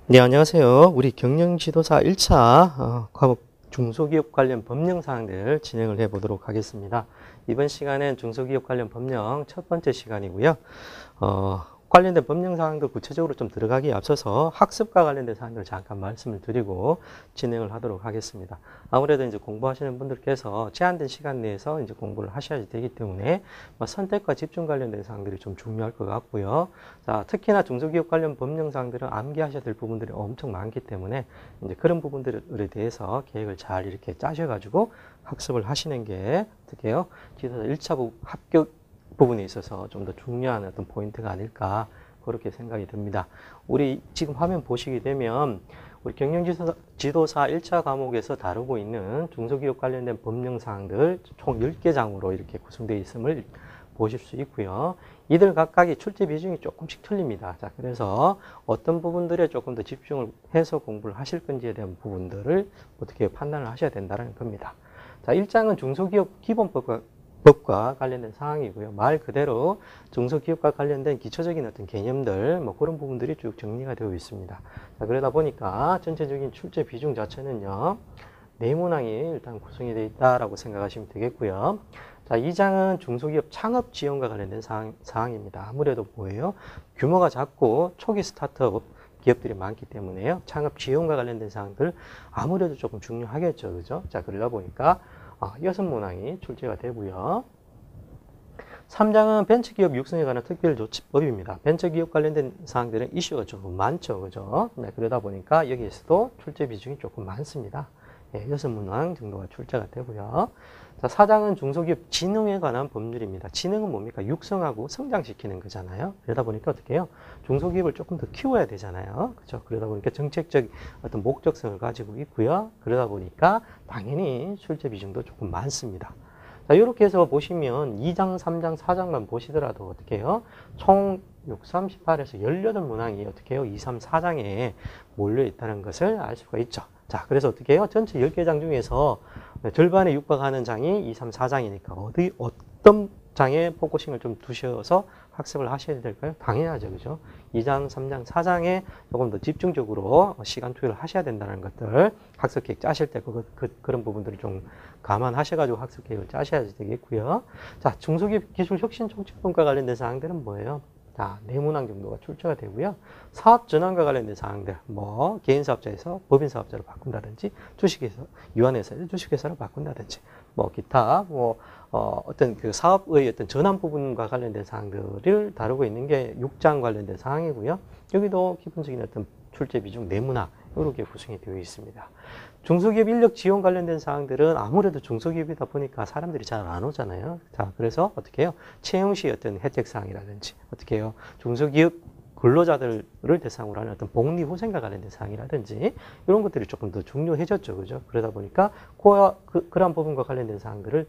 네, 안녕하세요. 우리 경영지도사 1차 과목 중소기업 관련 법령 사항들 진행을 해 보도록 하겠습니다. 이번 시간엔 중소기업 관련 법령 첫 번째 시간이고요. 관련된 법령 사항들 구체적으로 좀 들어가기에 앞서서 학습과 관련된 사항들을 잠깐 말씀을 드리고 진행을 하도록 하겠습니다. 아무래도 이제 공부하시는 분들께서 제한된 시간 내에서 이제 공부를 하셔야 되기 때문에 선택과 집중 관련된 사항들이 좀 중요할 것 같고요. 자, 특히나 중소기업 관련 법령 사항들은 암기하셔야 될 부분들이 엄청 많기 때문에 이제 그런 부분들에 대해서 계획을 잘 이렇게 짜셔가지고 학습을 하시는 게 어떻게 해요? 지도사 1차 합격 부분에 있어서 좀 더 중요한 어떤 포인트가 아닐까 그렇게 생각이 듭니다. 우리 지금 화면 보시게 되면 우리 경영지도사 1차 과목에서 다루고 있는 중소기업 관련된 법령사항들 총 10개 장으로 이렇게 구성되어 있음을 보실 수 있고요. 이들 각각의 출제 비중이 조금씩 틀립니다. 자, 그래서 어떤 부분들에 조금 더 집중을 해서 공부를 하실 건지에 대한 부분들을 어떻게 판단을 하셔야 된다는 겁니다. 자, 1장은 중소기업 기본법과 관련된 사항이고요. 말 그대로 중소기업과 관련된 기초적인 어떤 개념들, 그런 부분들이 쭉 정리가 되어 있습니다. 자, 그러다 보니까 전체적인 출제 비중 자체는요, 네 문항이 일단 구성이 되어 있다라고 생각하시면 되겠고요. 자, 2장은 중소기업 창업 지원과 관련된 사항입니다. 아무래도 뭐예요? 규모가 작고 초기 스타트업 기업들이 많기 때문에요. 창업 지원과 관련된 사항들 아무래도 조금 중요하겠죠. 그죠? 자, 그러다 보니까 6문항이 출제가 되고요. 3장은 벤처기업 육성에 관한 특별조치법입니다. 벤처기업 관련된 사항들은 이슈가 조금 많죠. 그죠? 네, 그러다 보니까 여기에서도 출제 비중이 조금 많습니다. 6문항 정도가 출제가 되고요. 자, 4장은 중소기업 진흥에 관한 법률입니다. 진흥은 뭡니까? 육성하고 성장시키는 거잖아요. 그러다 보니까 어떻게 해요? 중소기업을 조금 더 키워야 되잖아요. 그렇죠? 그러다 보니까 정책적 어떤 목적성을 가지고 있고요. 그러다 보니까 당연히 출제 비중도 조금 많습니다. 자, 이렇게 해서 보시면 2장, 3장, 4장만 보시더라도 어떻게 해요? 총 6, 38에서 18문항이 어떻게 해요? 2, 3, 4장에 몰려 있다는 것을 알 수가 있죠. 자, 그래서 어떻게 해요? 전체 10개 장 중에서 절반에 육박하는 장이 2, 3, 4장이니까 어떤 장에 포커싱을 좀 두셔서 학습을 하셔야 될까요? 당연하죠. 그죠? 2장, 3장, 4장에 조금 더 집중적으로 시간 투여를 하셔야 된다는 것들 학습 계획 짜실 때 그런 부분들을 좀 감안하셔가지고 학습 계획을 짜셔야 되겠고요. 자, 중소기업 기술 혁신 총칙분과 관련된 사항들은 뭐예요? 자, 4문항 정도가 출제가 되고요. 사업 전환과 관련된 사항들, 개인 사업자에서 법인 사업자로 바꾼다든지, 주식회사, 유한회사에서 주식회사로 바꾼다든지, 기타, 어떤 그 사업의 어떤 전환 부분과 관련된 사항들을 다루고 있는 게 6장 관련된 사항이고요. 여기도 기본적인 어떤 출제 비중 4문항, 이렇게 구성이 되어 있습니다. 중소기업 인력 지원 관련된 사항들은 아무래도 중소기업이다 보니까 사람들이 잘 안 오잖아요. 자, 그래서 어떻게 해요? 채용 시 어떤 혜택 사항이라든지, 어떻게 해요? 중소기업 근로자들을 대상으로 하는 어떤 복리후생과 관련된 사항이라든지, 이런 것들이 조금 더 중요해졌죠. 그죠? 그러다 보니까, 그러한 부분과 관련된 사항들을,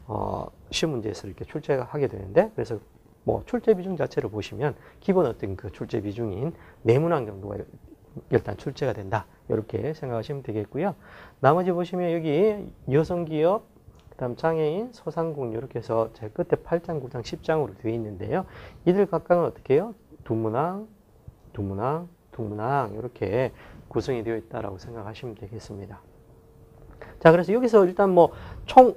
시험 문제에서 이렇게 출제하게 되는데, 그래서 출제 비중 자체를 보시면, 기본 어떤 그 출제 비중인 4문항 정도가 일단 출제가 된다. 이렇게 생각하시면 되겠고요. 나머지 보시면 여기 여성기업, 그 다음 장애인, 소상공인 이렇게 해서 제 끝에 8장, 9장, 10장으로 되어 있는데요. 이들 각각은 어떻게 해요? 2문항, 2문항, 2문항 이렇게 구성이 되어 있다라고 생각하시면 되겠습니다. 자, 그래서 여기서 일단 총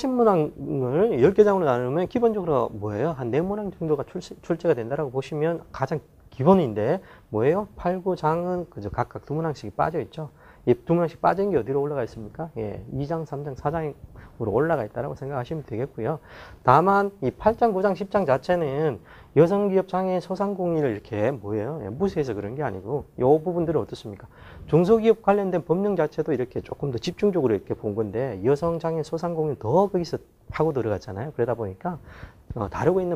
40문항을 10개 장으로 나누면 기본적으로 뭐예요? 한 4문항 정도가 출제가 된다라고 보시면 가장 기본인데 뭐예요? 8, 9장은 그저 각각 2문항씩이 빠져 있죠. 이 2문항씩 빠진 게 어디로 올라가 있습니까? 2장, 3장, 4장으로 올라가 있다고 생각하시면 되겠고요. 다만 이 8장, 9장, 10장 자체는 여성기업, 장애인, 소상공인을 이렇게 무시해서 그런 게 아니고 이 부분들은 어떻습니까? 중소기업 관련된 법령 자체도 이렇게 조금 더 집중적으로 이렇게 본 건데 여성, 장애인, 소상공인 더 거기서 파고 들어갔잖아요. 그러다 보니까 다루고 있는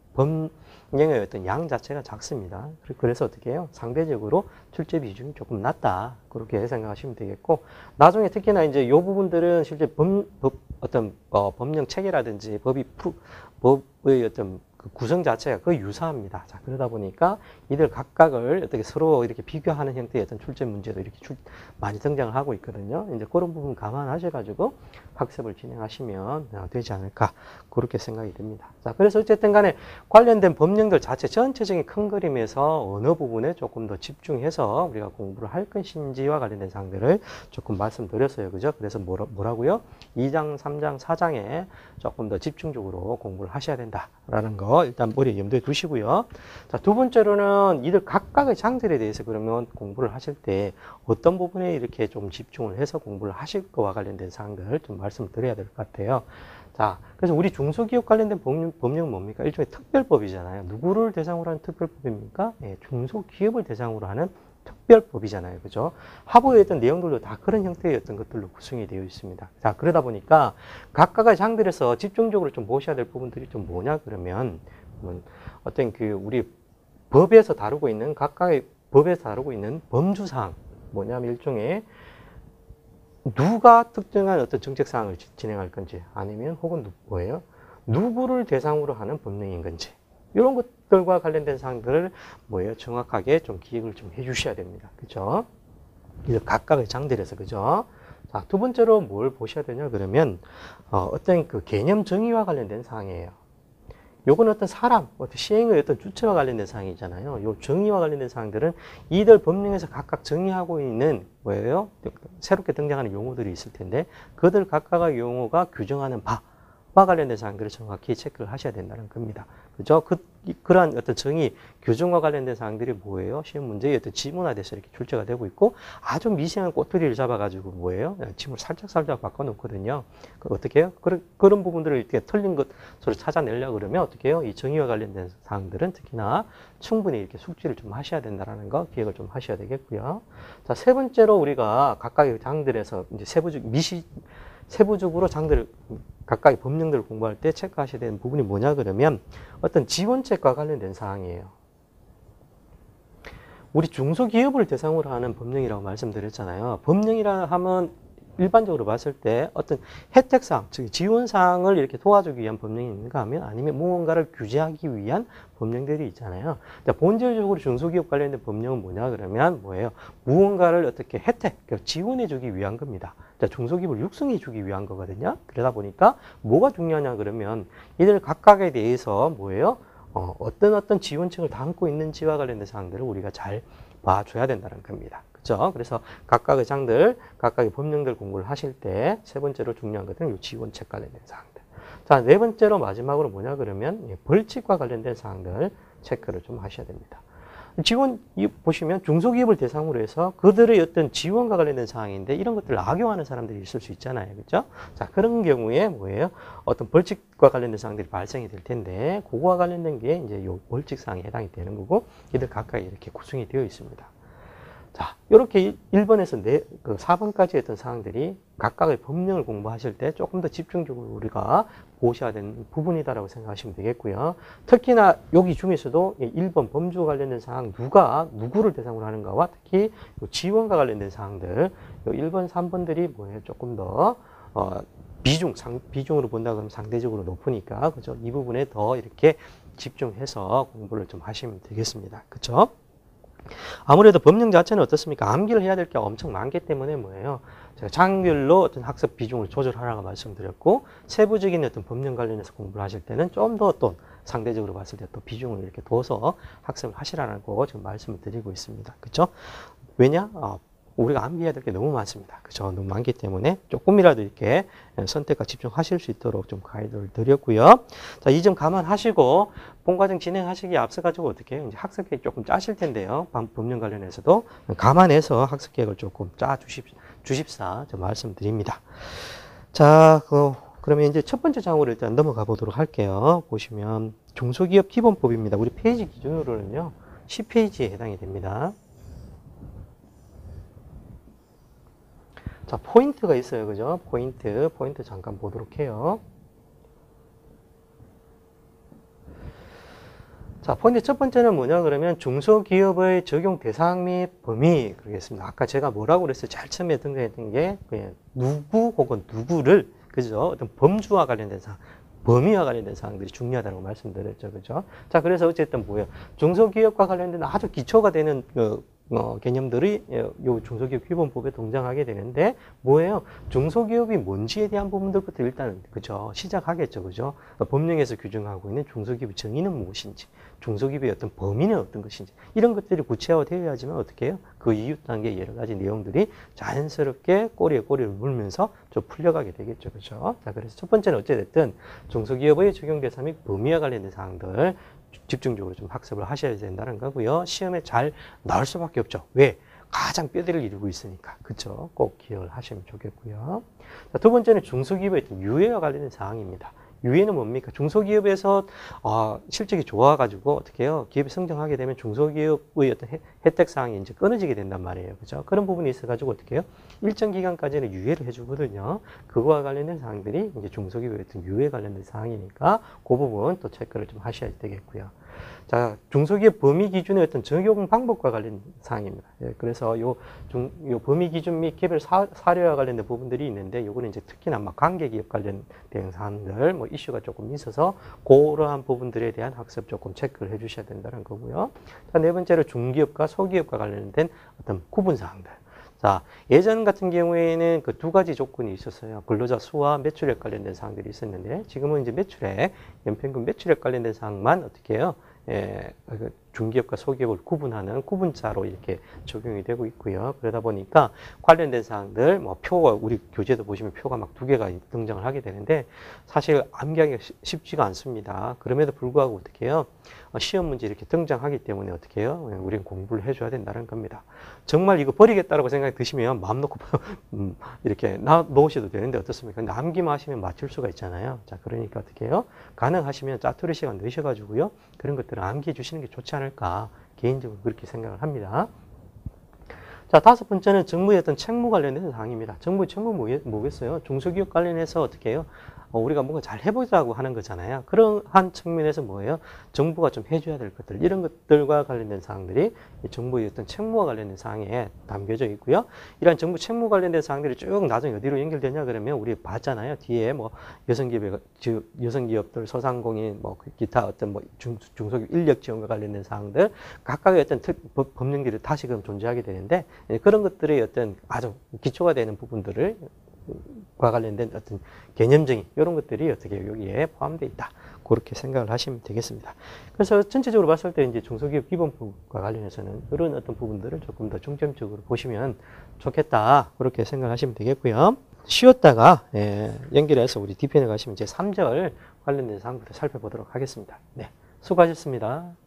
법령의 어떤 양 자체가 작습니다. 그래서 어떻게 해요? 상대적으로 출제 비중이 조금 낮다. 그렇게 생각하시면 되겠고, 나중에 특히나 이제 이 부분들은 실제 법령 체계라든지 법의 어떤 그 구성 자체가 거의 유사합니다. 자, 그러다 보니까 이들 각각을 어떻게 서로 이렇게 비교하는 형태의 어떤 출제 문제도 이렇게 많이 등장을 하고 있거든요. 이제 그런 부분 감안하셔가지고 학습을 진행하시면 되지 않을까 그렇게 생각이 듭니다. 자, 그래서 어쨌든 간에 관련된 법령들 자체 전체적인 큰 그림에서 어느 부분에 조금 더 집중해서 우리가 공부를 할 것인지와 관련된 사항들을 조금 말씀드렸어요. 그죠? 그래서 뭐라고요? 2장, 3장, 4장에 조금 더 집중적으로 공부를 하셔야 된다라는 거 일단 머리에 염두에 두시고요. 자, 두 번째로는 이들 각각의 장들에 대해서 그러면 공부를 하실 때 어떤 부분에 이렇게 좀 집중을 해서 공부를 하실 거와 관련된 사항들 좀 말씀드려야 될 것 같아요. 자, 그래서 우리 중소기업 관련된 법령은 뭡니까? 일종의 특별법이잖아요. 누구를 대상으로 하는 특별법입니까? 예, 중소기업을 대상으로 하는 특별법이잖아요. 그죠? 하부의 어떤 내용들도 다 그런 형태의 어떤 것들로 구성이 되어 있습니다. 자, 그러다 보니까 각각의 장들에서 집중적으로 좀 보셔야 될 부분들이 좀 뭐냐, 그러면 어떤 그 우리 법에서 다루고 있는 각각의 법에서 다루고 있는 범주사항, 뭐냐면 일종의 누가 특정한 어떤 정책사항을 진행할 건지 아니면 혹은 뭐예요? 누구를 대상으로 하는 법령인 건지 이런 것들과 관련된 사항들을 뭐예요? 정확하게 좀 기획을 좀 해주셔야 됩니다. 그죠? 각각의 장들에서 그죠? 자, 두 번째로 뭘 보셔야 되냐 그러면 어떤 그 개념 정의와 관련된 사항이에요. 요건 어떤 사람, 어떤 시행의 어떤 주체와 관련된 사항이잖아요. 요 정의와 관련된 사항들은 이들 법령에서 각각 정의하고 있는 뭐예요? 새롭게 등장하는 용어들이 있을 텐데 그들 각각의 용어가 규정하는 바와 관련된 사항들을 정확히 체크를 하셔야 된다는 겁니다. 그죠? 그러한 어떤 정의, 규정과 관련된 사항들이 뭐예요? 시험 문제의 어떤 지문화돼서 이렇게 출제가 되고 있고 아주 미세한 꼬투리를 잡아가지고 뭐예요? 지문을 살짝 바꿔놓거든요. 어떻게 해요? 그런 부분들을 이렇게 틀린 것으로 찾아내려고 그러면 어떻게 해요? 이 정의와 관련된 사항들은 특히나 충분히 이렇게 숙지를 좀 하셔야 된다는 거 기억을 좀 하셔야 되겠고요. 자, 세 번째로 우리가 각각의 장들에서 이제 세부적으로 장들 각각의 법령들을 공부할 때 체크하셔야 되는 부분이 뭐냐 그러면 어떤 지원책과 관련된 사항이에요. 우리 중소기업을 대상으로 하는 법령이라고 말씀드렸잖아요. 법령이라 하면 일반적으로 봤을 때 어떤 혜택사항, 즉 지원사항을 이렇게 도와주기 위한 법령이 있는가 하면 아니면 무언가를 규제하기 위한 법령들이 있잖아요. 본질적으로 중소기업 관련된 법령은 뭐냐 그러면 뭐예요? 무언가를 어떻게 혜택, 지원해 주기 위한 겁니다. 중소기업을 육성해 주기 위한 거거든요. 그러다 보니까 뭐가 중요하냐 그러면 이들 각각에 대해서 뭐예요? 어떤 지원책을 담고 있는지와 관련된 사항들을 우리가 잘 봐줘야 된다는 겁니다. 그렇죠? 그래서 각각의 장들, 각각의 법령들 공부를 하실 때 세 번째로 중요한 것은 이 지원책 관련된 사항들. 자, 네 번째로 마지막으로 뭐냐 그러면 벌칙과 관련된 사항들 체크를 좀 하셔야 됩니다. 지원 보시면 중소기업을 대상으로 해서 그들의 어떤 지원과 관련된 사항인데 이런 것들을 악용하는 사람들이 있을 수 있잖아요. 그렇죠? 자, 그런 경우에 뭐예요? 어떤 벌칙과 관련된 사항들이 발생이 될 텐데 그거와 관련된 게 이제 요 벌칙 사항에 해당이 되는 거고 이들 각각 이렇게 구성이 되어 있습니다. 자, 이렇게 1번에서 4번까지 했던 사항들이 각각의 법령을 공부하실 때 조금 더 집중적으로 우리가 보셔야 되는 부분이다라고 생각하시면 되겠고요. 특히나 여기 중에서도 1번 범주와 관련된 사항, 누구를 대상으로 하는가와 특히 지원과 관련된 사항들, 1번, 3번들이 뭐예요? 조금 더, 비중으로 본다 그러면 상대적으로 높으니까, 그죠? 이 부분에 더 이렇게 집중해서 공부를 좀 하시면 되겠습니다. 그죠? 아무래도 법령 자체는 어떻습니까? 암기를 해야 될 게 엄청 많기 때문에 뭐예요? 제가 장별로 어떤 학습 비중을 조절하라고 말씀드렸고, 세부적인 어떤 법령 관련해서 공부를 하실 때는 좀 더 또 상대적으로 봤을 때 또 비중을 이렇게 둬서 학습을 하시라고 지금 말씀을 드리고 있습니다. 그죠? 왜냐? 우리가 암기해야 될 게 너무 많습니다. 그죠? 너무 많기 때문에 조금이라도 이렇게 선택과 집중하실 수 있도록 좀 가이드를 드렸고요. 자, 이 점 감안하시고 본과정 진행하시기에 앞서가지고 어떻게 해요? 이제 학습 계획 조금 짜실 텐데요. 법령 관련해서도 감안해서 학습 계획을 조금 짜 주십사 좀 말씀드립니다. 자, 그러면 이제 첫 번째 장으로 일단 넘어가 보도록 할게요. 보시면 중소기업 기본법입니다. 우리 페이지 기준으로는요, 10페이지에 해당이 됩니다. 자, 포인트가 있어요. 그죠? 포인트 잠깐 보도록 해요. 자, 포인트 첫 번째는 뭐냐 그러면 중소기업의 적용 대상 및 범위 그러겠습니다. 아까 제가 뭐라고 그랬어요? 제일 처음에 등장했던 게 그냥 누구 혹은 누구를, 그죠? 어떤 범주와 관련된 사항, 범위와 관련된 사항들이 중요하다고 말씀드렸죠. 그죠? 자, 그래서 어쨌든 뭐예요? 중소기업과 관련된 아주 기초가 되는 개념들이 요 중소기업 기본법에 등장하게 되는데 뭐예요? 중소기업이 뭔지에 대한 부분들부터 일단 그죠? 시작하겠죠. 그죠? 법령에서 규정하고 있는 중소기업의 정의는 무엇인지, 중소기업의 어떤 범위는 어떤 것인지 이런 것들이 구체화되어야지만 어떻게 해요? 그 이유 단계 여러 가지 내용들이 자연스럽게 꼬리에 꼬리를 물면서 좀 풀려가게 되겠죠. 그죠? 자, 그래서 첫 번째는 어찌됐든 중소기업의 적용 대상 및 범위와 관련된 사항들 집중적으로 좀 학습을 하셔야 된다는 거고요. 시험에 잘 나올 수밖에 없죠. 왜? 가장 뼈대를 이루고 있으니까. 그쵸? 꼭 기억을 하시면 좋겠고요. 자, 두 번째는 중소기업의 유예와 관련된 사항입니다. 유예는 뭡니까? 중소기업에서 실적이 좋아가지고 어떻게 해요? 기업이 성장하게 되면 중소기업의 어떤 혜택 사항이 이제 끊어지게 된단 말이에요. 그죠? 그런 부분이 있어가지고 어떻게 해요? 일정 기간까지는 유예를 해주거든요. 그거와 관련된 사항들이 이제 중소기업의 어떤 유예 관련된 사항이니까 그 부분 또 체크를 좀 하셔야 되겠고요. 자, 중소기업 범위 기준의 어떤 적용 방법과 관련된 사항입니다. 예, 그래서 요 범위 기준 및 개별 사례와 관련된 부분들이 있는데, 요거는 이제 특히나 막 관계기업 관련된 사항들, 뭐 이슈가 조금 있어서 그러한 부분들에 대한 학습 조금 체크를 해주셔야 된다는 거고요. 자, 네 번째로 중기업과 소기업과 관련된 어떤 구분 사항들. 자, 예전 같은 경우에는 그 두 가지 조건이 있었어요. 근로자 수와 매출액 관련된 사항들이 있었는데, 지금은 이제 매출액, 연평균 매출액 관련된 사항만 어떻게 해요? 중기업과 소기업을 구분하는 구분자로 이렇게 적용이 되고 있고요. 그러다 보니까 관련된 사항들, 뭐 표가, 우리 교재도 보시면 표가 막 2개가 등장을 하게 되는데, 사실 암기하기가 쉽지가 않습니다. 그럼에도 불구하고 어떻게 해요? 시험 문제 이렇게 등장하기 때문에 어떻게 해요? 우리는 공부를 해줘야 된다는 겁니다. 정말 이거 버리겠다라고 생각이 드시면 마음 놓고 이렇게 놓으셔도 되는데 어떻습니까? 근데 암기만 하시면 맞출 수가 있잖아요. 자, 그러니까 어떻게 해요? 가능하시면 짜투리 시간 넣으셔가지고요. 그런 것들을 암기해 주시는 게 좋지 않을까. 개인적으로 그렇게 생각을 합니다. 자, 다섯 번째는 정부의 어떤 책무 관련된 사항입니다. 정부의 책무 뭐겠어요? 중소기업 관련해서 어떻게 해요? 우리가 뭔가 잘 해보자고 하는 거잖아요. 그러한 측면에서 뭐예요? 정부가 좀 해줘야 될 것들, 이런 것들과 관련된 사항들이 정부의 어떤 책무와 관련된 사항에 담겨져 있고요. 이러한 정부 책무 관련된 사항들이 쭉 나중에 어디로 연결되냐 그러면 우리 봤잖아요. 뒤에 뭐 여성기업들, 소상공인, 뭐 기타 어떤 뭐 중소기업 인력 지원과 관련된 사항들, 각각의 어떤 법령들이 다시금 존재하게 되는데, 그런 것들의 어떤 아주 기초가 되는 부분들을 과 관련된 어떤 개념적인 이런 것들이 어떻게 여기에 포함되어 있다. 그렇게 생각을 하시면 되겠습니다. 그래서 전체적으로 봤을 때 이제 중소기업 기본법과 관련해서는 이런 어떤 부분들을 조금 더 중점적으로 보시면 좋겠다. 그렇게 생각하시면 되겠고요. 쉬었다가 연결해서 우리 뒤편에 가시면 이제 3절 관련된 사항부터 살펴보도록 하겠습니다. 네, 수고하셨습니다.